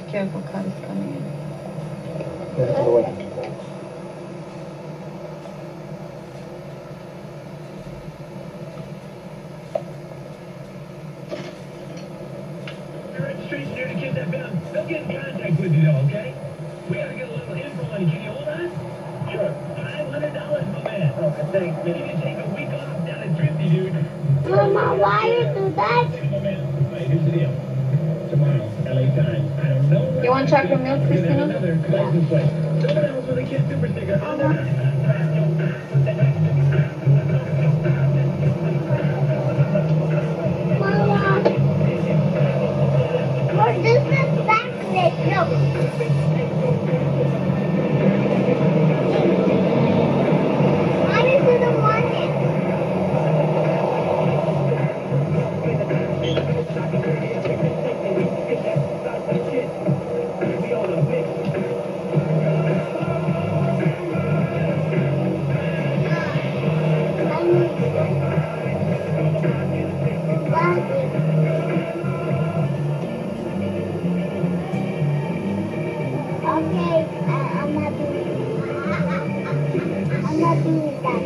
Careful, car is coming in. Registration here to kids that been on. They'll get in contact with you, though, okay? We gotta get a little info on you. Can you hold on? Sure. $500, my man. Okay, thanks, man. You can take a week off down at Thrifty, dude. Mama, why you do that? My man. Wait, here's the deal. Tomorrow, LA time. I don't know. You want chocolate milk, Christina? Another license plate. Someone else with a kid super sticker. Mama, what is this backlit? Look. What is in the morning? Okay, I'm not doing that.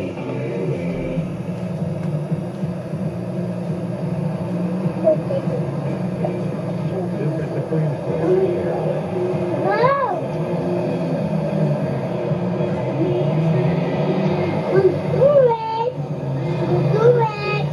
Wow! Do it! Do it!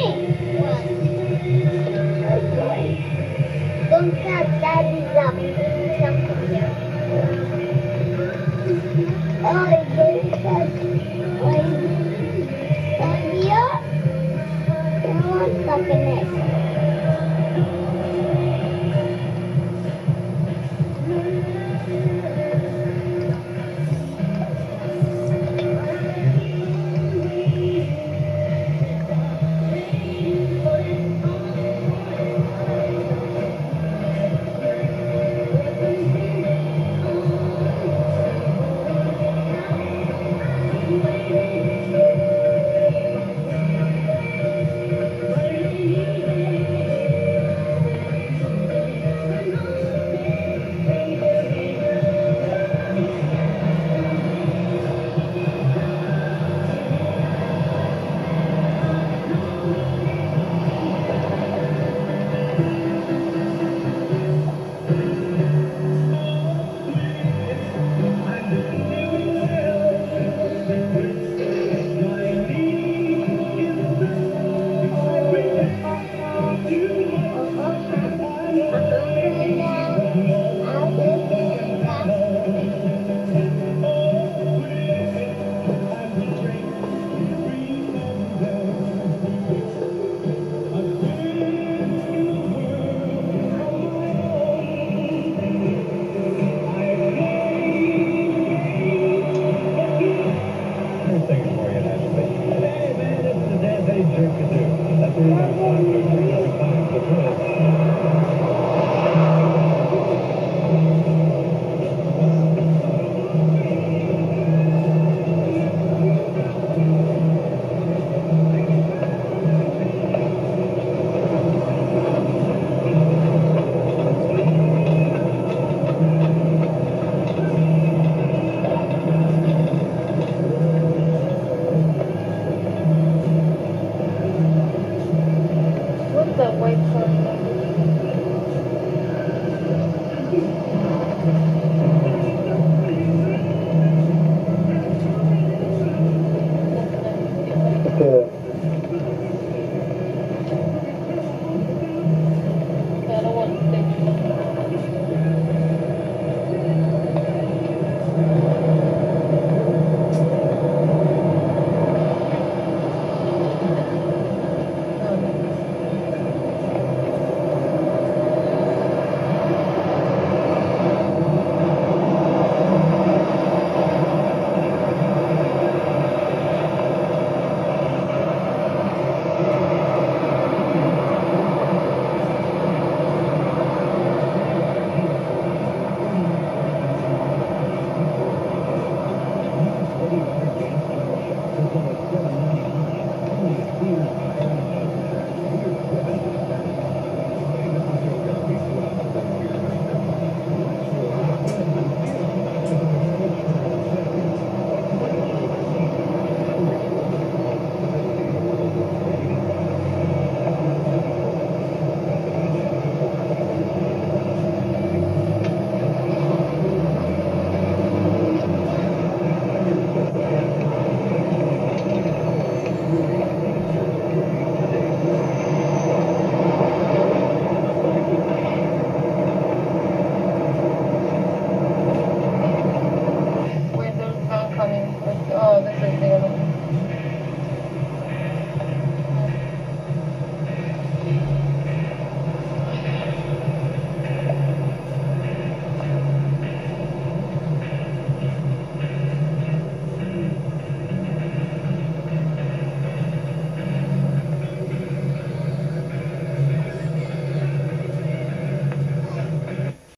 Don't cut daddy's up.